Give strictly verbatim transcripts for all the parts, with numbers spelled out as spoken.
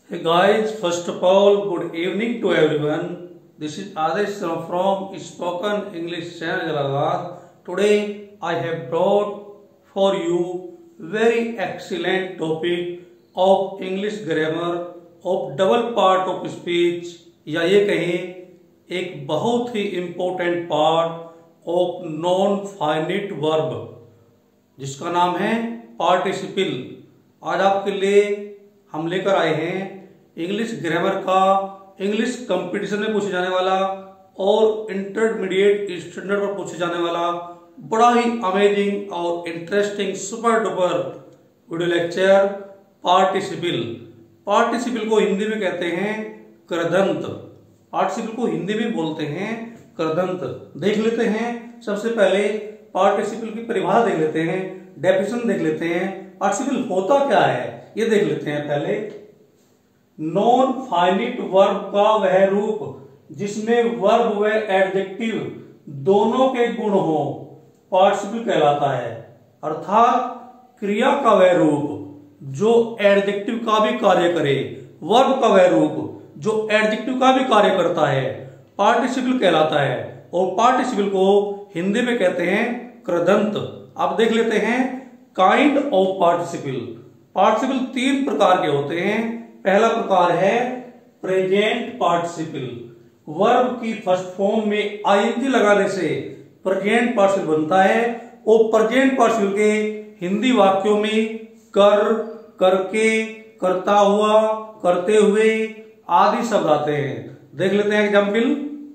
Hey guys, first of all, good evening to everyone. This is Adesh from Spoken English Channel Jalagad. Today I have brought for you very excellent topic of English grammar of double part of speech, या ये कहें एक बहुत ही important part of non-finite verb, जिसका नाम है participle. आज आपके लिए हम लेकर आए हैं इंग्लिश ग्रामर का इंग्लिश कंपटीशन में पूछे जाने वाला और इंटरमीडिएट स्टैंडर्ड पर पूछे जाने वाला बड़ा ही अमेजिंग और interesting super duper video lecture participle. Participle को हिंदी में कहते हैं कृदंत। पार्टिसिपल को हिंदी में बोलते हैं कृदंत। देख लेते हैं सबसे पहले पार्टिसिपल की परिभाषा देख लेते हैं, डेफिनेशन देख लेते हैं, पार्टिसिपल होता क्या है ये देख लेते हैं। पहले नॉन फाइनिट वर्ब का वह रूप जिसमें वर्ब व एडजेक्टिव दोनों के गुण हो पार्टिसिपल कहलाता है। अर्थात क्रिया का वह रूप जो एडजेक्टिव का भी कार्य करे, वर्ब का वह रूप जो एडजेक्टिव का भी कार्य करता है पार्टिसिपल कहलाता है। और पार्टिसिपल को हिंदी में कहते हैं कृदंत। अब देख लेते हैं काइंड ऑफ पार्टिसिपल। पार्टिसिपल तीन प्रकार के होते हैं। पहला प्रकार है प्रेजेंट पार्टिसिपल। वर्ब की फर्स्ट फॉर्म में आईएनजी लगाने से प्रेजेंट पार्टिसिपल बनता है और प्रेजेंट पार्टिसिपल के हिंदी वाक्यों में कर, करके, करता हुआ, करते हुए आदि शब्द आते हैं। देख लेते हैं example.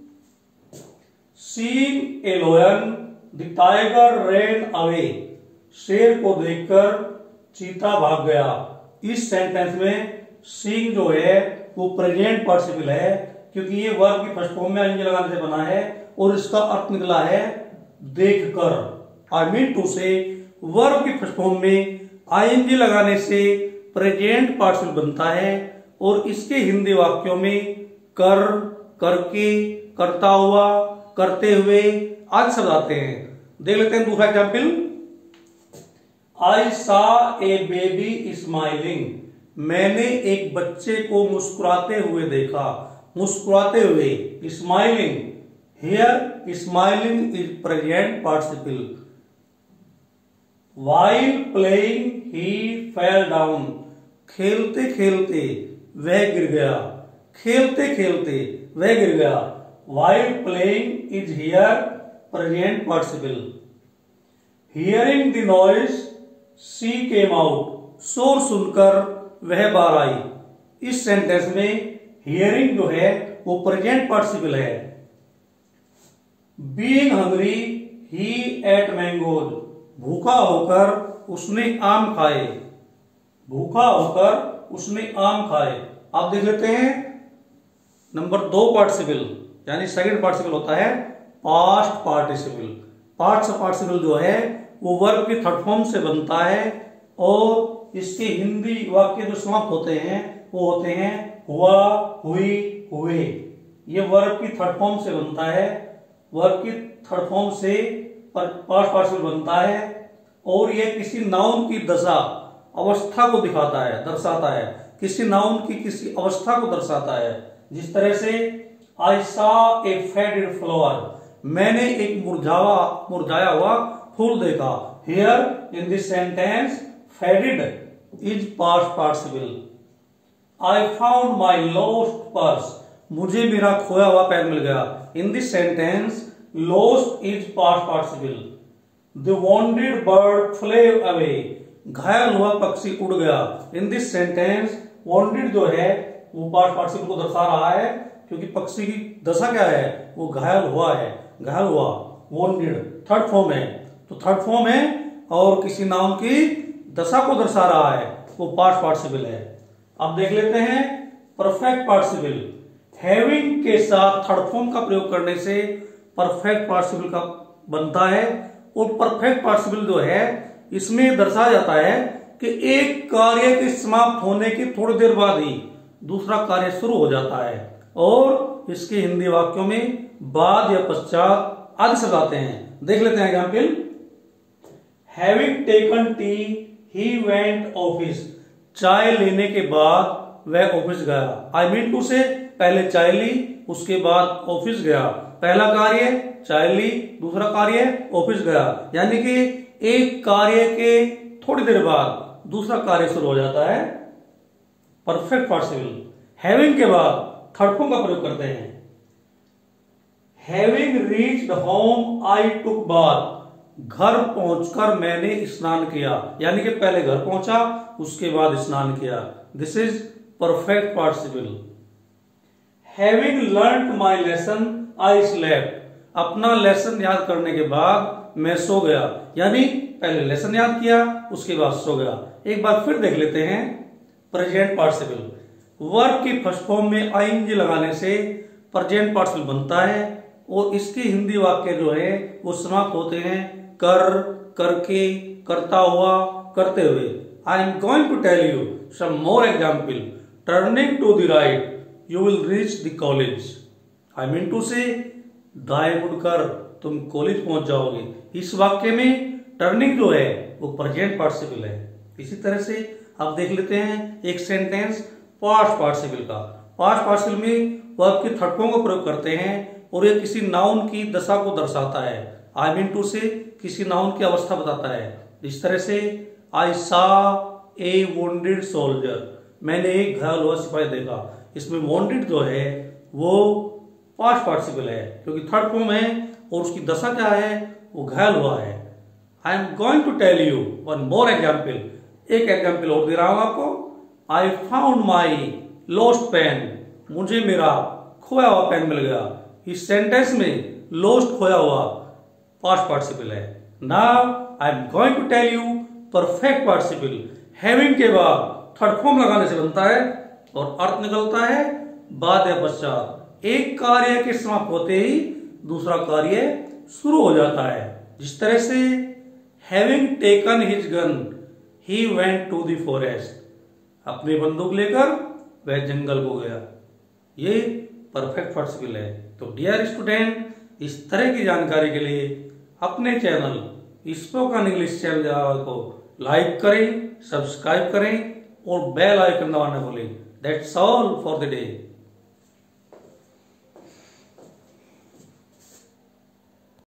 Seen a lion the tiger ran away. शेर को देखकर चीता भाग गया। इस सेंटेंस में सीइंग जो है वो प्रेजेंट पार्टिसिपल है क्योंकि ये वर्ब की फर्स्ट फॉर्म में आईएनजी लगाने से बना है और इसका अर्थ निकला है देखकर। I mean to say verb की फर्स्ट फॉर्म में आईएनजी लगाने से प्रेजेंट पार्टिसिपल बनता है और इसके हिंदी वाक्यों में कर, करके, करता हुआ, करते हुए आदि शब्द आते हैं। देख लेते हैं दूसरा एग्जाम्पल। आई सा ए बेबी स्माइलिंग। मैंने एक बच्चे को मुस्कुराते हुए देखा। मुस्कुराते हुए smiling, here smiling is present participle. While playing he fell down. खेलते खेलते वह गिर गया। खेलते खेलते वह गिर गया। While playing is here present participle. Hearing the noise she came out. शोर सुनकर वह बाहर आई। इस सेंटेंस में हियरिंग जो है वो प्रेजेंट पार्टिसिपल है। Being hungry he ate mangoes. भूखा होकर उसने आम खाए। भूखा होकर उसने आम खाए। आप देख लेते हैं नंबर दो पार्टिसिपल यानी सेकंड पार्टिसिपल होता है पास्ट पार्टिसिपल। पास्ट पार्टिसिपल जो है वो वर्ब की थर्ड फॉर्म से बनता है और इसके हिंदी वाक्य जो समाप्त होते हैं वो होते हैं हुआ, हुई, हुए। ये वर्ब की थर्ड फॉर्म से बनता है। वर्ब की थर्ड फॉर्म से पास्ट पार्टिसिपल बनता है और ये किसी नाउन की दशा अवस्था को दिखाता है, दर्शाता है। किसी नाउन की किसी अवस्था को दर्शाता है। जिस तरह से आई सा ए फेडेड फ्लावर। मैंने एक मुरझावा मुरझाया हुआ फूल देखा। Here in this sentence faded is past participle. I found my lost purse. मुझे मेरा खोया हुआ बैग मिल गया। In this sentence lost is past participle. The wounded bird flew away. घायल हुआ पक्षी उड़ गया। इन दिस सेंटेंस वॉन्डेड जो है वो पास्ट पार्टिसिपल को दर्शा रहा है क्योंकि पक्षी की दशा क्या है, वो घायल हुआ है। घायल हुआ, वॉन्डेड थर्ड फॉर्म है तो थर्ड फॉर्म है और किसी नाउन की दशा को दर्शा रहा है, वो पास्ट पार्टिसिपल है। अब देख लेते हैं परफेक्ट पार्टिसिपल। हैविंग के साथ थर्ड फॉर्म का प्रयोग करने से परफेक्ट पार्टिसिपल का बनता है और परफेक्ट पार्टिसिपल जो है इसमें दर्शाया जाता है कि एक कार्य के समाप्त होने की थोड़ी देर बाद ही दूसरा कार्य शुरू हो जाता है और इसके हिंदी वाक्यों में बाद या पश्चात आदि शब्द आते हैं। देख लेते हैं example. Having taken tea he went office. चाय लेने के बाद वह ऑफिस गया। आई मीन टू से पहले चाय ली, उसके बाद ऑफिस गया। पहला कार्य चाय ली, दूसरा कार्य ऑफिस गया। यानी कि एक कार्य के थोड़ी देर बाद दूसरा कार्य शुरू हो जाता है। Perfect participle. हैविंग के बाद थर्ड फॉर्म का प्रयोग करते हैं। Having reached home I took bath. घर पहुंचकर मैंने स्नान किया। यानी कि पहले घर पहुंचा, उसके बाद स्नान किया। This is perfect participle. Having learned my lesson I slept. अपना लेसन याद करने के बाद मैं सो गया। यानी पहले लेसन याद किया, उसके बाद सो गया। एक बार फिर देख लेते हैं प्रेजेंट पार्टिसिपल। वर्ब की फर्स्ट फॉर्म में आईएनजी लगाने से प्रेजेंट पार्टिसिपल बनता है और इसके हिंदी वाक्य जो है वो समाप्त होते हैं कर, करके, करता हुआ, करते हुए। I am going to tell you some more example. Turning to the right you will reach the college. I mean to say दाएं मुड़कर तुम कॉलेज पहुंच जाओगे। इस वाक्य में टर्निंग जो है वो प्रेजेंट पार्टिसिपल है। इसी तरह से अब देख लेते हैं एक सेंटेंस पास्ट पार्टिसिपल का। पास्ट पार्टिसिपल में वर्ब की थर्ड फॉर्म को प्रयोग करते हैं और ये किसी नाउन की दशा को दर्शाता है। आई मीन टू से किसी नाउन की अवस्था बताता है। इस तरह से आई सा ए वोंडेड सोल्जर। मैंने एक घायल हुआ सिपाही देखा। इसमें वोंडेड जो है वो पास्ट पार्टिसिपल है क्योंकि थर्ड फॉर्म है और उसकी दशा क्या है, वो घायल हुआ है। I am going to tell you one more example. एक एग्जाम्पल और दे रहा हूं आपको। I found my lost pen. मुझे मेरा खोया हुआ पेन मिल गया। इस सेंटेंस में लॉस्ट खोया हुआ पास्ट पार्टिसिपल है। Now I am going to tell you perfect participle. Having के बाद थर्ड फॉर्म लगाने से बनता है और अर्थ निकलता है बाद या पश्चात। एक कार्य के समाप्त होते ही दूसरा कार्य शुरू हो जाता है। जिस तरह से having taken his gun he went to the forest. अपनी बंदूक लेकर वह जंगल को गया। ये परफेक्ट पार्टिसिपल है। तो डियर स्टूडेंट, इस तरह की जानकारी के लिए अपने चैनल स्पोकन इंग्लिश चैनल को लाइक करें, सब्सक्राइब करें और बेल आइकन दबाना भूलें। That's all for the day.